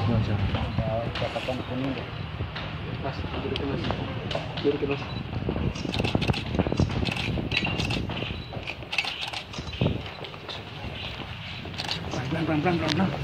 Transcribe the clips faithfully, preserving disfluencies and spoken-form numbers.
Wajar. Catatan kuning deh. Mas, duduk mas. Duduk mas. Pelan pelan pelan pelan pelan.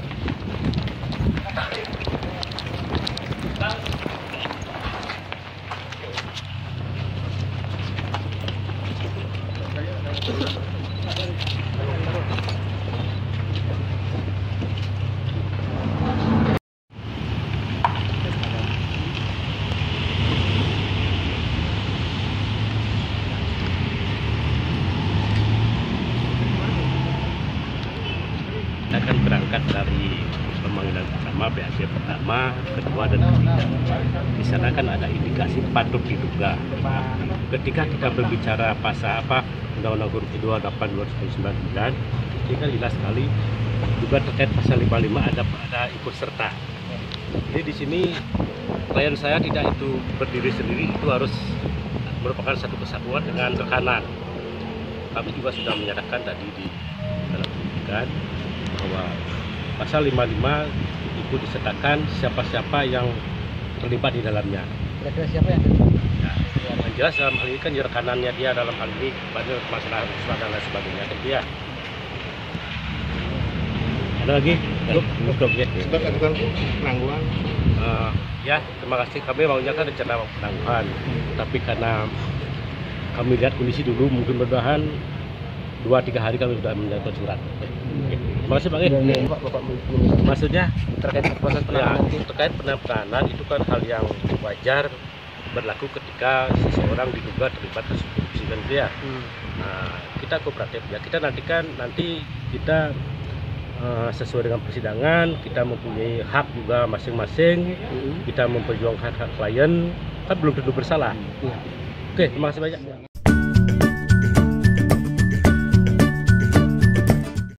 Kita akan berangkat dari pemanggilan pertama, B A C pertama, kedua dan ketiga. Di sana kan ada indikasi patut diduga. Ketika kita berbicara pasal apa Undang-Undang Nomor dua puluh delapan dua ribu sembilan belas, ini kan jelas sekali juga terkait pasal lima puluh lima ada ada ikut serta. Jadi di sini klien saya tidak itu berdiri sendiri, itu harus merupakan satu kesatuan dengan rekanan. Kami juga sudah menyatakan tadi di dalam penyidikan bahwa pasal lima puluh lima itu disertakan siapa-siapa yang terlibat di dalamnya. Kira-kira siapa yang terlibat? Ya, yang jelas dalam hal ini kan rekanannya dia dalam hal ini pada masalah usaha dan lain sebagainya. Kan dia. Ada lagi? Cukup, cukup ya. Sudah lakukan penangguhan. Uh, ya, terima kasih. Kami maunya kan rencana penangguhan, tapi karena kami lihat kondisi dulu, mungkin berbahan dua tiga hari kami sudah menjatuhkan surat. Oke. Terima kasih Bang. Ya, Pak, Bapak Maksudnya terkait proses ya, penanganan. terkait penahanan itu kan hal yang wajar berlaku ketika seseorang diduga terlibat kasus korupsi kan dia. Hmm. Nah, kita kooperatif ya. Kita nantikan nanti kita uh, sesuai dengan persidangan, kita mempunyai hak juga masing-masing. Hmm. Kita memperjuangkan hak klien, kan belum tentu bersalah. Iya. Oke, terima kasih banyak.